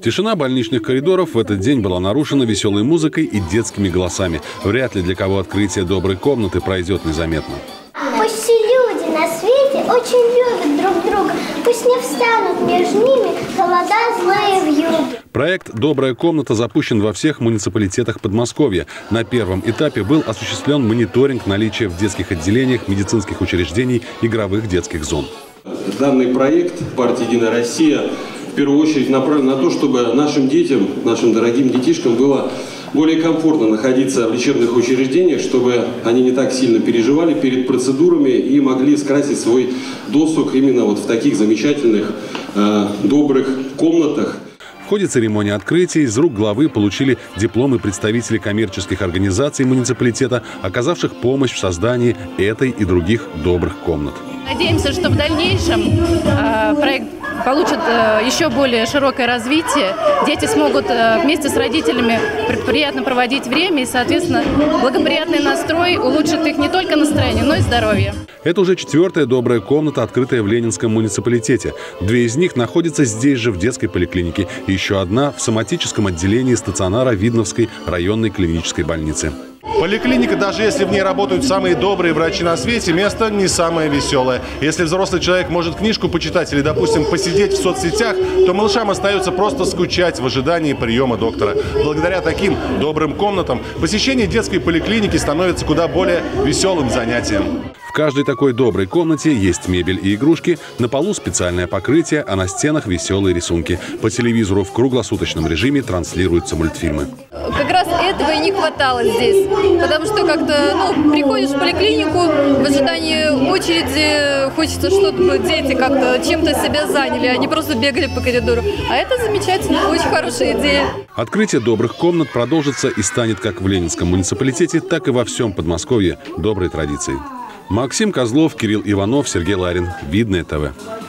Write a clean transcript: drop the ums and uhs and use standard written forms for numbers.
Тишина больничных коридоров в этот день была нарушена веселой музыкой и детскими голосами. Вряд ли для кого открытие доброй комнаты пройдет незаметно. Пусть все люди на свете очень любят друг друга. Пусть не встанут между ними холода злые вьюги. Проект «Добрая комната» запущен во всех муниципалитетах Подмосковья. На первом этапе был осуществлен мониторинг наличия в детских отделениях, медицинских учреждений, игровых детских зон. Данный проект партии «Единая Россия» в первую очередь направлен на то, чтобы нашим детям, нашим дорогим детишкам было более комфортно находиться в лечебных учреждениях, чтобы они не так сильно переживали перед процедурами и могли скрасить свой досуг именно вот в таких замечательных, добрых комнатах. В ходе церемонии открытия из рук главы получили дипломы представителей коммерческих организаций муниципалитета, оказавших помощь в создании этой и других добрых комнат. Надеемся, что в дальнейшем проект получит еще более широкое развитие. Дети смогут вместе с родителями приятно проводить время и, соответственно, благоприятный настрой улучшит их не только настроение, но и здоровье. Это уже 4-я добрая комната, открытая в Ленинском муниципалитете. 2 из них находятся здесь же, в детской поликлинике. И еще одна в соматическом отделении стационара Видновской районной клинической больницы. Поликлиника, даже если в ней работают самые добрые врачи на свете, место не самое веселое. Если взрослый человек может книжку почитать или, допустим, посидеть в соцсетях, то малышам остается просто скучать в ожидании приема доктора. Благодаря таким добрым комнатам посещение детской поликлиники становится куда более веселым занятием. В каждой такой доброй комнате есть мебель и игрушки, на полу специальное покрытие, а на стенах веселые рисунки. По телевизору в круглосуточном режиме транслируются мультфильмы. Как раз этого и не хватало здесь, потому что как-то, приходишь в поликлинику, в ожидании очереди, хочется, чтобы дети как-то чем-то себя заняли, а не просто бегали по коридору. А это замечательно, очень хорошая идея. Открытие добрых комнат продолжится и станет как в Ленинском муниципалитете, так и во всем Подмосковье доброй традицией. Максим Козлов, Кирилл Иванов, Сергей Ларин. Видное ТВ.